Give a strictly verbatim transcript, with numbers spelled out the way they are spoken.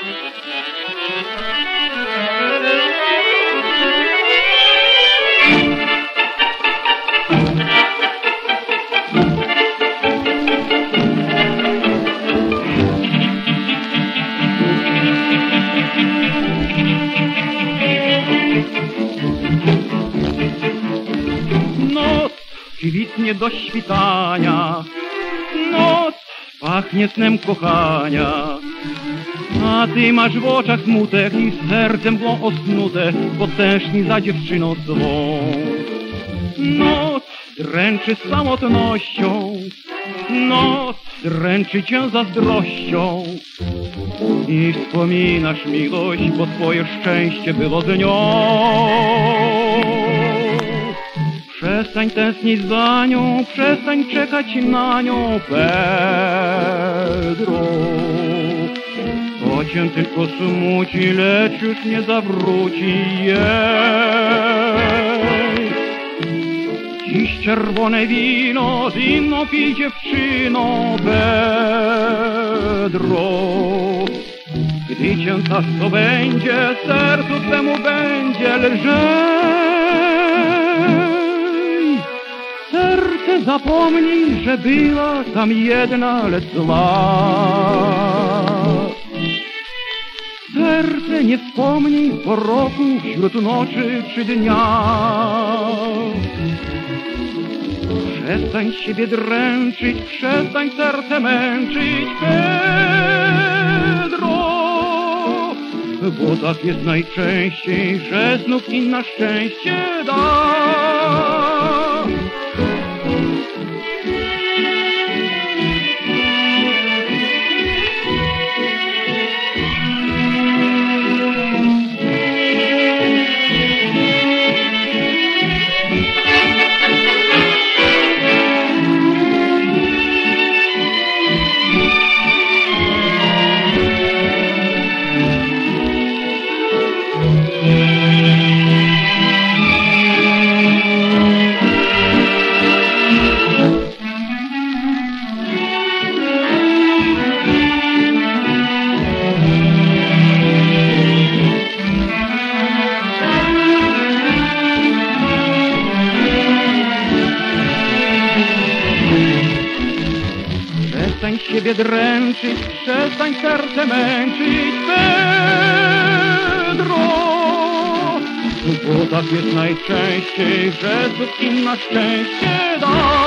Kwitnie do świtania, noc pachnie snem kochania, a ty masz w oczach smutek i sercem było osnute, bo tęskni za dziewczyną swą. Noc dręczy samotnością, noc dręczy cię zazdrością i wspominasz miłość, bo twoje szczęście było dnią. Przestań tęsknić za nią, przestań czekać na nią, Pedro. To cię tylko smuci, lecz już nie zawróci jej. Dziś czerwone wino z inną pij dziewczyną, Pedro. Gdy cię tak to będzie, sercu twemu będzie lżej. Serce zapomnij, że była tam jedna, lecz zła. Serce nie wspomnij po roku, wśród nocy czy dnia. Przestań siebie dręczyć, przestań serce męczyć, Pedro. Bo tak jest najczęściej, że znów inna szczęście da. Przestań siebie dręczyć, przestań serce męczyć, Pedro. Bo tak jest najczęściej, że cud inna szczęście da.